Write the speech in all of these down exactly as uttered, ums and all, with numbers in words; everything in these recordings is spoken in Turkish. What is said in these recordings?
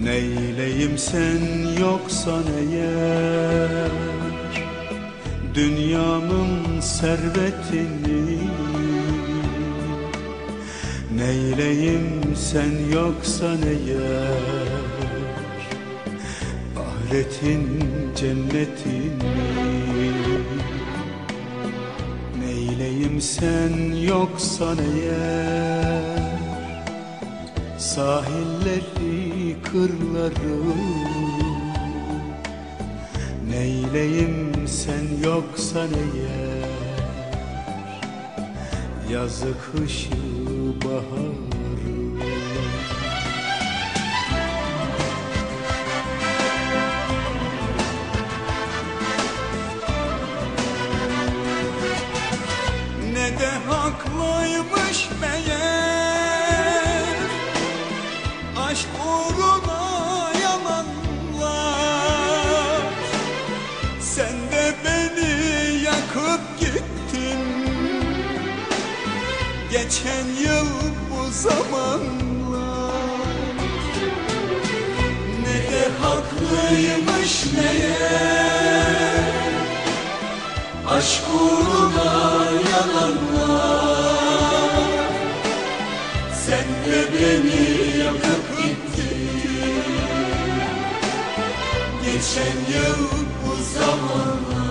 Neyleyim sen yoksan eğer dünyamın servetini? Neyleyim sen yoksan eğer ahiretin cennetini? Neyleyim sen yoksan eğer sahilleri, kırları? Neyleyim sen yoksan eğer yazı, kışı, baharı? Ne de haklıymış meğer aşk uğruna yalanlar. Sen de beni yakıp gittin geçen yıl bu zamanlar. Ne de haklıymış meğer aşk uğruna yalanlar. Sen de beni yakıp gittin geçen yıl bu zamanlar.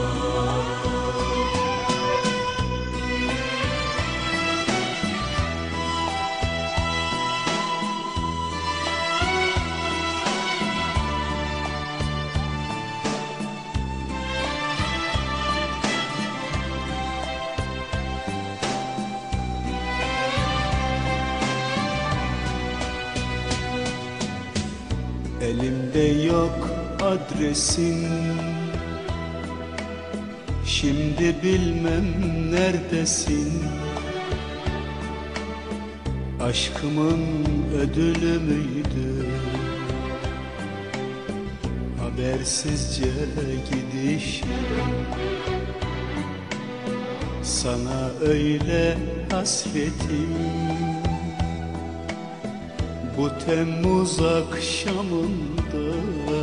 Elimde yok adresin, şimdi bilmem neredesin. Aşkımın ödülü müydü habersizce gidiş? Sana öyle hasretim bu Temmuz akşamında.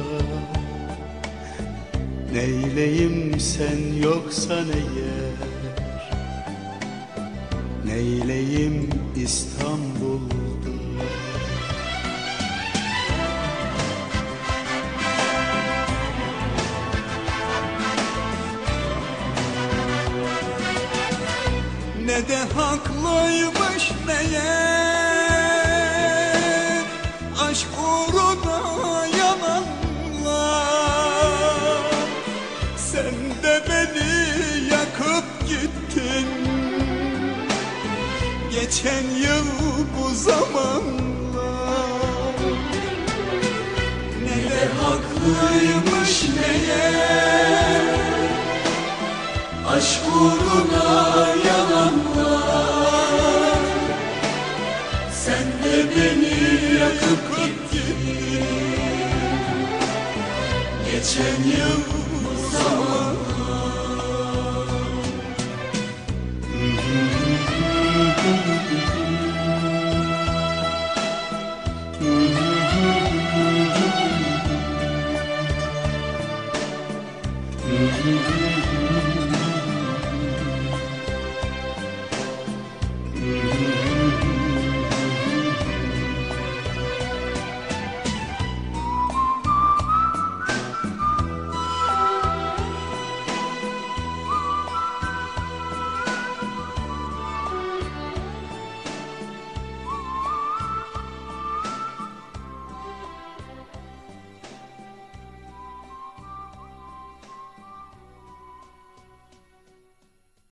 Neyleyim sen yoksan eğer, neyleyim İstanbul'da? Ne de haklıymış meğer aşk uğruna yalanlar. Sen de beni yakıp gittin geçen yıl bu zamanlar. Ne de haklıymış meğer aşk uğruna yalanlar. Sen de beni yakıp gittin geçen yıl bu zaman.